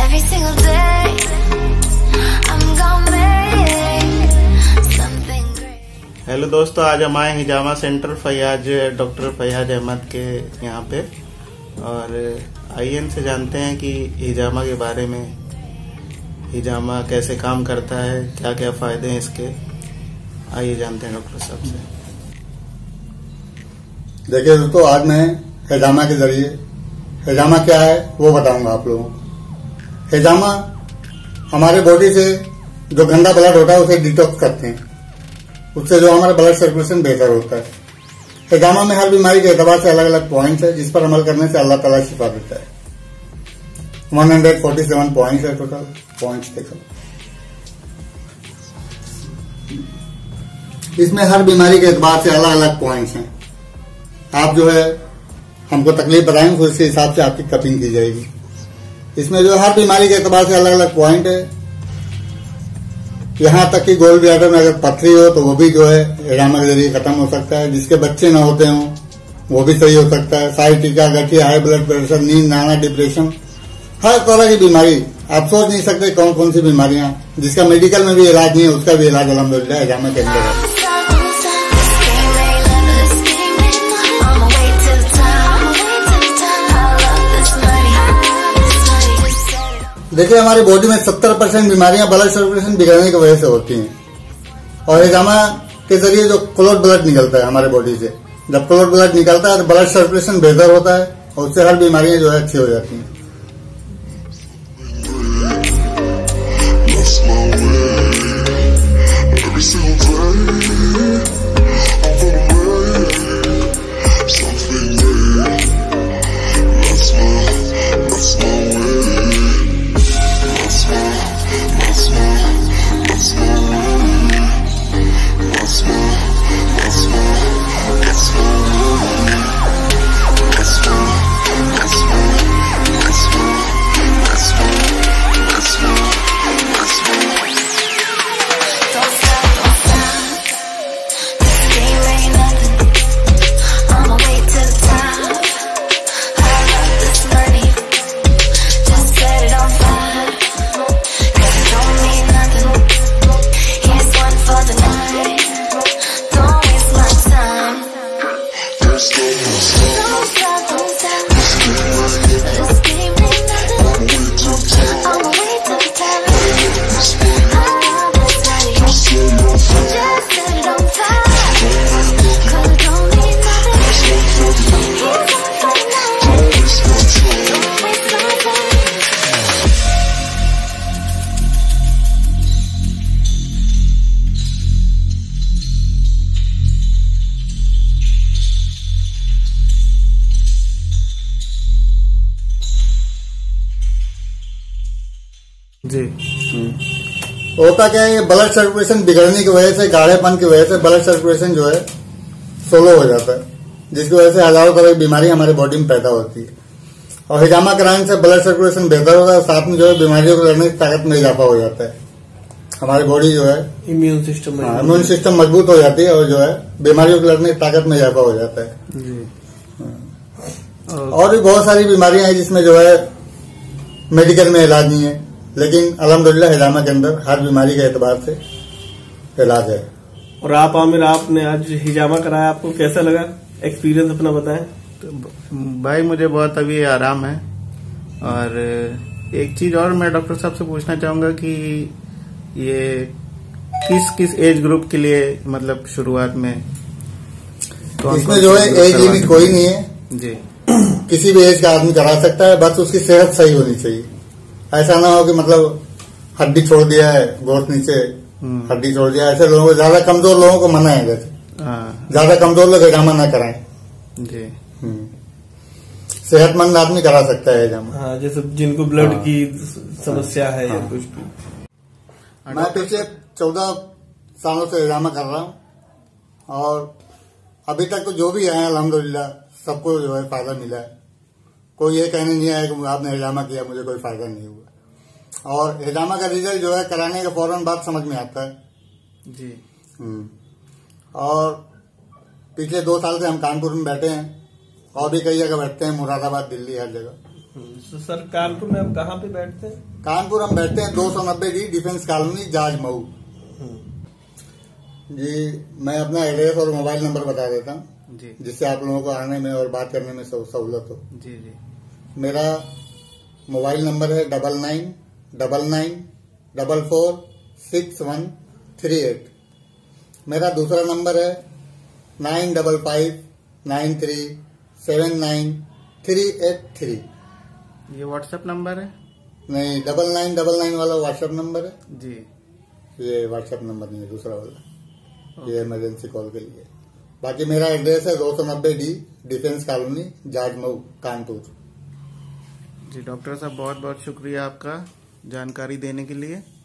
Every single day I'm gonna make something great. Hello दोस्तों, आज हम आए हिजामा सेंटर डॉक्टर फैयाज अहमद के यहाँ पे, और आइए इनसे जानते हैं कि हिजामा के बारे में, हिजामा कैसे काम करता है, क्या क्या फायदे हैं इसके। आइए जानते हैं डॉक्टर साहब से। देखिए दोस्तों, आज मैं हिजामा के जरिए हिजामा क्या है वो बताऊंगा आप लोगों को। हिजामा हमारे बॉडी से जो गंदा ब्लड होता है उसे डिटॉक्स करते हैं, उससे जो हमारा ब्लड सर्कुलेशन बेहतर होता है। हिजामा में हर बीमारी के एतबार से अलग अलग पॉइंट्स है, जिस पर अमल करने से अल्लाह ताला शिफा देता है। 147 पॉइंट्स है टोटल। पॉइंट्स देखो, इसमें हर बीमारी के एतबार से अलग अलग पॉइंट्स हैं। आप जो है हमको तकलीफ बताएंगे, तो उसके हिसाब से आपकी कपिंग की जाएगी। इसमें जो हर बीमारी के एतबार से अलग अलग पॉइंट है। यहाँ तक कि गोल ब्लैडर में अगर पथरी हो तो वो भी जो है हिजामा के जरिए खत्म हो सकता है। जिसके बच्चे न होते हों वो भी सही हो सकता है। साइटिका, गठिया, हाई ब्लड प्रेशर, नींद ना आना, डिप्रेशन, हर तरह की बीमारी आप सोच नहीं सकते कौन कौन सी बीमारियां जिसका मेडिकल में भी इलाज नहीं है, उसका भी इलाज अल्हम्दुलिल्लाह हिजामा के अंदर है। देखिए, हमारी बॉडी में 70% बीमारियां ब्लड सर्कुलेशन बिगड़ने की वजह से होती हैं, और हिजामा के जरिए जो क्लॉट ब्लड निकलता है हमारे बॉडी से, जब क्लॉट ब्लड निकलता है तो ब्लड सर्कुलेशन बेहतर होता है और उससे हर बीमारियां जो है अच्छी हो जाती हैं। जी होता क्या है, ये ब्लड सर्कुलेशन बिगड़ने की वजह से, गाढ़ेपन की वजह से ब्लड सर्कुलेशन जो है स्लो हो जाता है, जिसकी वजह से हजारों तरह की बीमारी हमारे बॉडी में पैदा होती है। और हिजामा कराने से ब्लड सर्कुलेशन बेहतर होता है, साथ में जो है बीमारियों को लड़ने की ताकत में इजाफा हो जाता है। हमारी बॉडी जो है इम्यून सिस्टम मजबूत हो जाती है, और जो है बीमारियों को लड़ने की ताकत में इजाफा हो जाता है। जी। और भी बहुत सारी बीमारियां हैं जिसमें जो है मेडिकल में इलाज नहीं है, लेकिन अल्हम्दुलिल्लाह हिजामा के अंदर हर बीमारी के एतबार से इलाज है। और आप आमिर, आपने आज हिजामा कराया, आपको कैसा लगा? एक्सपीरियंस अपना बताएं। तो भाई मुझे बहुत अभी आराम है। और एक चीज और मैं डॉक्टर साहब से पूछना चाहूंगा कि ये किस किस एज ग्रुप के लिए, मतलब शुरुआत में इसमें जो है एज लिमिट कोई नहीं है जी। किसी भी एज का आदमी करा सकता है, बस उसकी सेहत सही होनी चाहिए। ऐसा ना हो कि मतलब हड्डी छोड़ दिया है, गोश्त नीचे हड्डी छोड़ दिया, ऐसे लोगों को, ज्यादा कमजोर लोगों को मना है। जैसे ज्यादा कमजोर लोग हिजामा ना कराएं जी। सेहतमंद आदमी करा सकता है हिजामा। हाँ, जैसे जिनको ब्लड की समस्या है या कुछ भी। मैं पिछले 14 सालों से हिजामा कर रहा हूँ, और अभी तक तो जो भी आए अल्हम्दुलिल्लाह सबको जो है फायदा मिला है। कोई ये कहने नहीं आया कि आपने हिजामा किया मुझे कोई फायदा नहीं हुआ। और हिजामा का रिजल्ट जो है कराने के फौरन बाद समझ में आता है जी। और पिछले 2 साल से हम कानपुर में बैठे हैं, और भी कई जगह बैठते हैं, मुरादाबाद, दिल्ली, हर जगह। तो सर कानपुर में आप कहाँ पे बैठते हैं? कानपुर हम बैठते हैं 290D डिफेंस कॉलोनी जाज मऊ। जी मैं अपना एड्रेस और मोबाइल नंबर बता देता हूँ जी जिससे आप लोगों को आने में और बात करने में सहूलत हो। जी जी मेरा मोबाइल नंबर है 9999446138। मेरा दूसरा नंबर है 9559379383। ये व्हाट्सएप नंबर है? नहीं 9999 वाला व्हाट्सएप नंबर है। जी ये व्हाट्सएप नंबर नहीं है, दूसरा वाला। ये इमरजेंसी कॉल के लिए। बाकी मेरा एड्रेस है 290D defence colony Jajmau Kanpur. जी डॉक्टर साहब बहुत बहुत शुक्रिया आपका जानकारी देने के लिए।